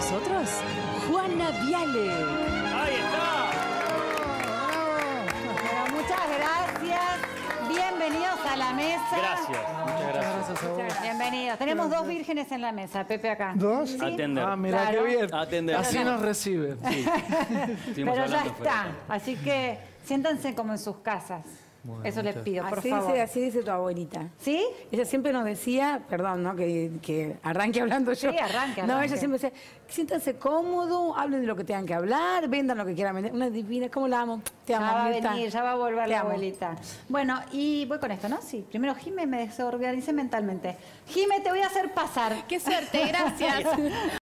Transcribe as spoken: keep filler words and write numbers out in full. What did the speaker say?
nosotros, Juana Viale. ¡Ahí está! Bueno, muchas gracias. Bienvenidos a la mesa. Gracias, muchas gracias. Muchas- Bienvenidos. Tenemos dos vírgenes en la mesa, Pepe acá. ¿Dos? ¿Sí? Atender. Ah, mira Claro. qué bien. Atender. Así nos reciben. Sí. Estuvimos Pero ya hablando fuera. está. Así que siéntanse como en sus casas. Bueno, Eso les muchas- pido, por Así favor. dice, así dice tu abuelita. ¿Sí? Ella siempre nos decía, perdón, ¿no? Que, que arranque hablando yo. Sí, arranque, No, arranque. ella siempre decía, siéntanse cómodos, hablen de lo que tengan que hablar, vendan lo que quieran vender. Una divina, ¿cómo la amo? Te Ya amo, va a Mirta. venir, ya va a volver Te la amo. abuelita. Bueno, y voy con esto, ¿no? Sí. Primero, Jime, me desorganicé mentalmente. Jime, te voy a hacer pasar. ¡Qué suerte! Gracias.